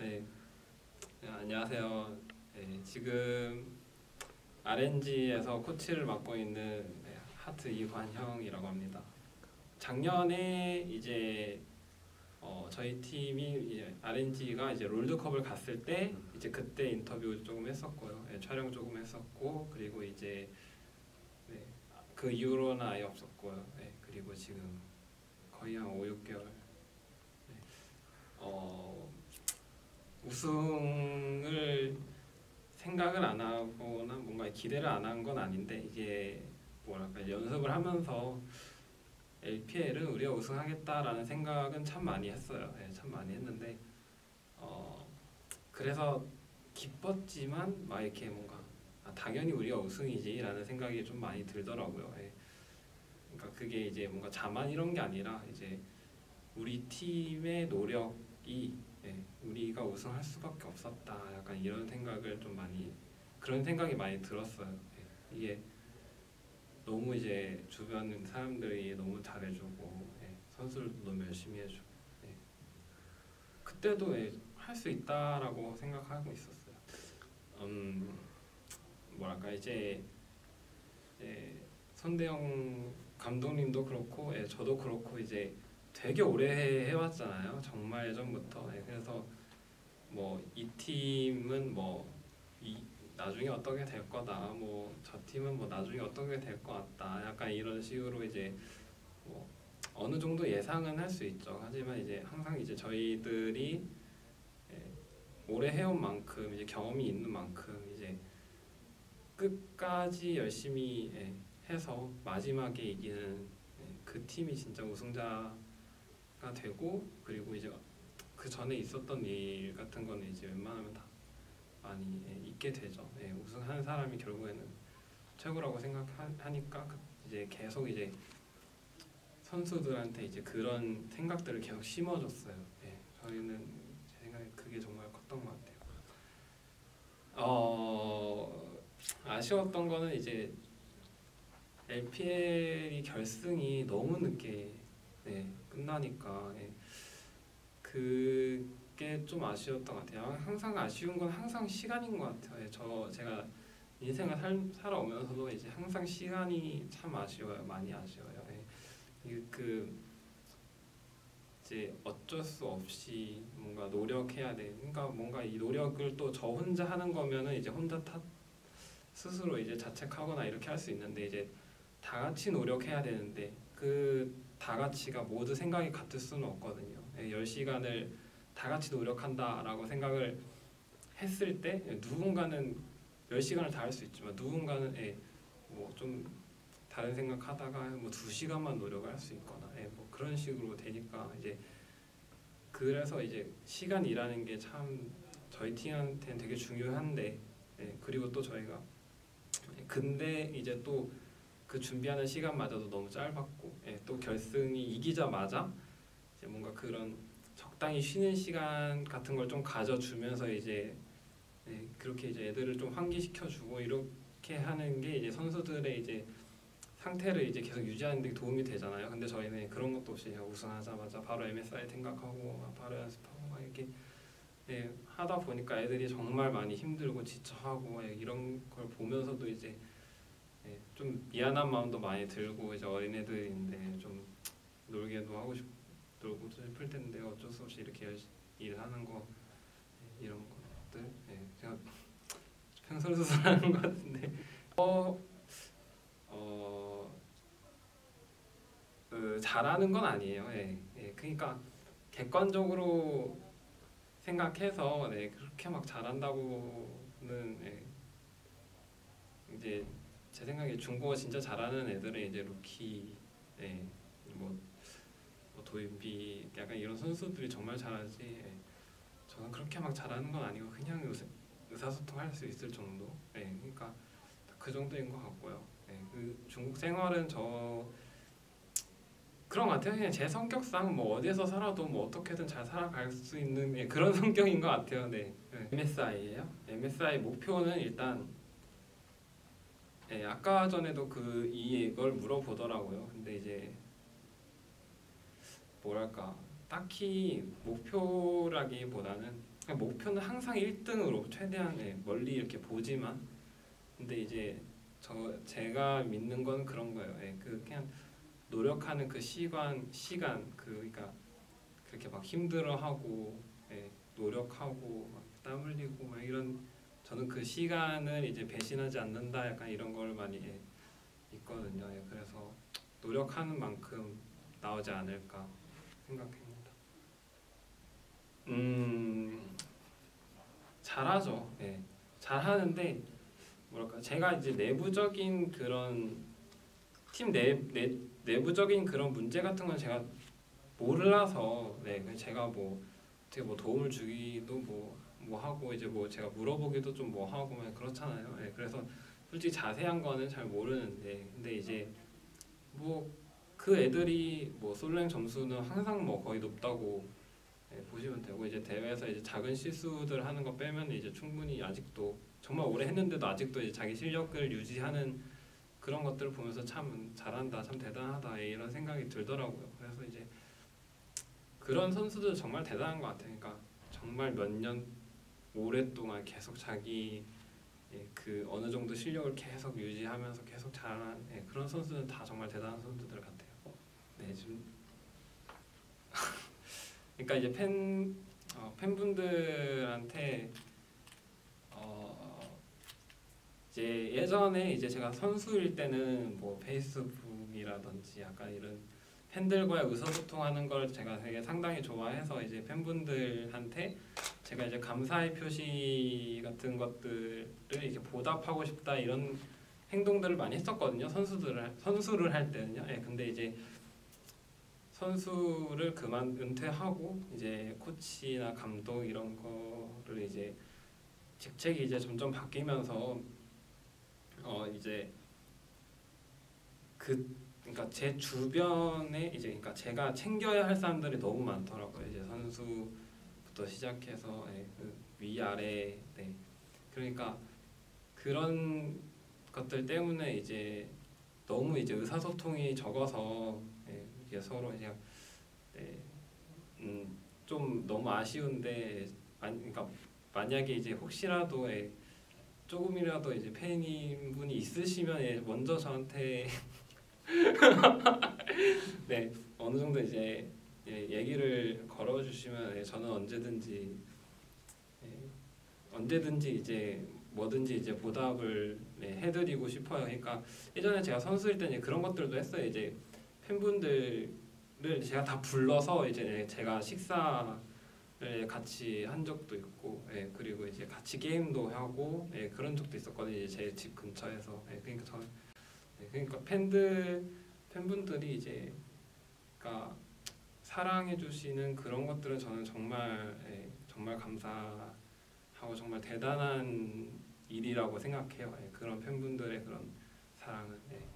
네, 안녕하세요. 네, 지금 RNG에서 코치를 맡고 있는 하트 이관형이라고 합니다. 작년에 이제 저희 팀이 이제 RNG가 이제 롤드컵을 갔을 때 이제 그때 인터뷰 조금 했었고요. 네, 촬영 조금 했었고 그리고 이제 네, 그 이후로는 아예 없었고요. 네, 그리고 지금 거의 한 5, 6개월 우승을 생각을 안 하거나 뭔가 기대를 안 한 건 아닌데 이게 뭐랄까 연습을 하면서 LPL은 우리가 우승하겠다라는 생각은 참 많이 했어요. 네, 참 많이 했는데 그래서 기뻤지만 막 이렇게 뭔가 당연히 우리가 우승이지라는 생각이 좀 많이 들더라고요. 예. 그러니까 그게 이제 뭔가 자만 이런 게 아니라 이제 우리 팀의 노력이 우리가 우승할 수밖에 없었다. 약간 이런 생각을 좀 많이 그런 생각이 많이 들었어요. 이게 너무 이제 주변 사람들이 너무 잘해주고 선수들도 너무 열심히 해주고 그때도 할 수 있다라고 생각하고 있었어요. 뭐랄까 이제 손대영 감독님도 그렇고 저도 그렇고 이제 되게 오래 해왔잖아요. 정말 예전부터. 그래서 뭐 이 팀은 나중에 어떻게 될 거다. 뭐 저 팀은 뭐 나중에 어떻게 될 것 같다. 약간 이런 식으로 이제 뭐 어느 정도 예상은 할 수 있죠. 하지만 이제 항상 이제 저희들이 오래 해온 만큼 이제 경험이 있는 만큼 이제 끝까지 열심히 해서 마지막에 이기는 그 팀이 진짜 우승자가 되고 그리고 이제 그 전에 있었던 일 같은 거는 이제 웬만하면 다 많이 있게 되죠. 우승하는 사람이 결국에는 최고라고 생각하니까 이제 계속 이제 선수들한테 이제 그런 생각들을 계속 심어줬어요. 저희는 제 생각에 그게 정말 컸던 것 같아요. 아쉬웠던 거는 이제 LPL이 결승이 너무 늦게 끝나니까 그게 좀 아쉬웠던 것 같아요. 항상 아쉬운 건 항상 시간인 것 같아요. 제가 인생을 살아오면서도 이제 항상 시간이 참 아쉬워요. 많이 아쉬워요. 이제 어쩔 수 없이 뭔가 노력해야 돼. 그러니까 뭔가 이 노력을 또 저 혼자 하는 거면은 이제 혼자 스스로 이제 자책하거나 이렇게 할 수 있는데 이제 다 같이 노력해야 되는데 그 다 같이가 모두 생각이 같을 수는 없거든요. 10시간을 다 같이 노력한다라고 생각을 했을 때 누군가는 10시간을 다 할 수 있지만 누군가는 뭐 좀 다른 생각하다가 뭐 2시간만 노력을 할 수 있거나 뭐 그런 식으로 되니까 이제 그래서 이제 시간이라는 게 참 저희 팀한테는 되게 중요한데 그리고 또 저희가 근데 이제 또 그 준비하는 시간마저도 너무 짧았고 또 결승이 이기자마자 이제 뭔가 그런 적당히 쉬는 시간 같은 걸 좀 가져주면서 이제 그렇게 이제 애들을 좀 환기시켜주고 이렇게 하는 게 이제 선수들의 이제 상태를 이제 계속 유지하는 데 도움이 되잖아요. 근데 저희는 그런 것도 없이 그냥 우승하자마자 바로 MSI 생각하고 바로 연습하고 막 이렇게 하다 보니까 애들이 정말 많이 힘들고 지쳐하고 이런 걸 보면서도 이제 좀 미안한 마음도 많이 들고 이제 어린애들인데 좀 놀기도 하고 놀고 싶을 텐데 어쩔 수 없이 이렇게 일하는 거 이런 것들 제가 횡설수설하는 것 같은데 잘하는 건 아니에요. 그러니까 객관적으로 생각해서 그렇게 막 잘한다고는 이제 제 생각에 중국어 진짜 잘하는 애들은 이제 루키, 뭐 도인비 약간 이런 선수들이 정말 잘하지. 저는 그렇게 막 잘하는 건 아니고 그냥 의사소통할 수 있을 정도. 그러니까 그 정도인 것 같고요. 그 중국 생활은 그런 것 같아요. 그냥 제 성격상 뭐 어디에서 살아도 뭐 어떻게든 잘 살아갈 수 있는 그런 성격인 것 같아요. MSI예요. MSI 목표는 일단 아까 전에도 이걸 물어보더라고요. 근데 이제 뭐랄까 딱히 목표라기보다는 그러니까 목표는 항상 1등으로 최대한 멀리 이렇게 보지만, 근데 이제 제가 믿는 건 그런 거예요. 그냥 노력하는 그 시간 그러니까 그렇게 막 힘들어하고 노력하고 막 땀 흘리고 막 이런, 저는 그 시간을 이제 배신하지 않는다 약간 이런 걸 많이 있거든요. 그래서 노력하는 만큼 나오지 않을까 생각합니다. 잘하죠. 잘하는데 뭐랄까 제가 이제 내부적인 그런 팀 내부적인 그런 문제 같은 건 제가 몰라서 제가 뭐 어떻게 뭐 도움을 주기도 뭐 하고 이제 뭐 제가 물어보기도 좀 뭐 하고 막 그렇잖아요. 그래서 솔직히 자세한 거는 잘 모르는데, 근데 이제 뭐 그 애들이 뭐 솔랭 점수는 항상 뭐 거의 높다고 보시면 되고, 이제 대회에서 이제 작은 실수들 하는 거 빼면 이제 충분히 아직도 정말 오래 했는데도 아직도 이제 자기 실력을 유지하는 그런 것들을 보면서 참 잘한다, 참 대단하다 이런 생각이 들더라고요. 그래서 이제 그런 선수들 정말 대단한 것 같아요. 그러니까 정말 몇 년 오랫동안 계속 자기 그 어느 정도 실력을 계속 유지하면서 계속 잘하는 그런 선수는 다 정말 대단한 선수들 같아요. 지금 그러니까 이제 팬분들한테 이제 예전에 이제 제가 선수일 때는 뭐 페이스북이라든지 약간 이런 팬들과의 의사소통하는 걸 제가 되게 상당히 좋아해서 이제 팬분들한테 제가 이제 감사의 표시 같은 것들을 이렇게 보답하고 싶다 이런 행동들을 많이 했었거든요. 선수를 할 때는요. 근데 이제 선수를 은퇴하고 이제 코치나 감독 이런 거를 이제 직책이 이제 점점 바뀌면서 이제 그러니까 제 주변에 이제 그러니까 제가 챙겨야 할 사람들이 너무 많더라고요. 이제 선수부터 시작해서 그 위아래 그러니까 그런 것들 때문에 이제 너무 이제 의사소통이 적어서 이게 서로 이제 좀 너무 아쉬운데 그러니까 만약에 이제 혹시라도 조금이라도 이제 팬인 분이 있으시면 먼저 저한테 어느 정도 이제 얘기를 걸어주시면 저는 언제든지 이제 뭐든지 이제 보답을 해드리고 싶어요. 그러니까 예전에 제가 선수일 때는 그런 것들도 했어요. 이제 팬분들을 제가 다 불러서 이제 제가 식사를 같이 한 적도 있고, 그리고 이제 같이 게임도 하고 그런 적도 있었거든요. 이제 제 집 근처에서. 그러니까 저는 그러니까 팬분들이 이제 그러니까 사랑해 주시는 그런 것들은 저는 정말 정말 감사하고 정말 대단한 일이라고 생각해요. 그런 팬분들의 그런 사랑은.